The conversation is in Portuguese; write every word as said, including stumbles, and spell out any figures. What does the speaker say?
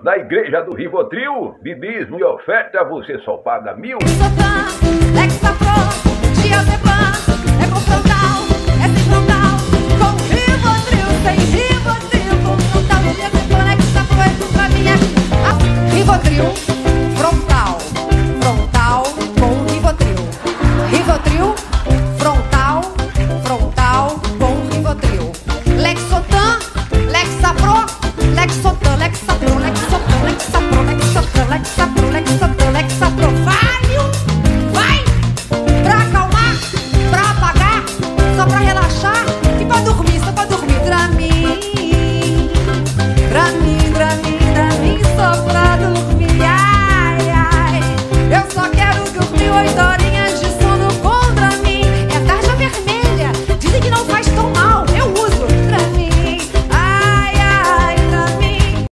na igreja do Rivotril, bibismo e oferta, você só paga mil. Lexapro, Diazepam.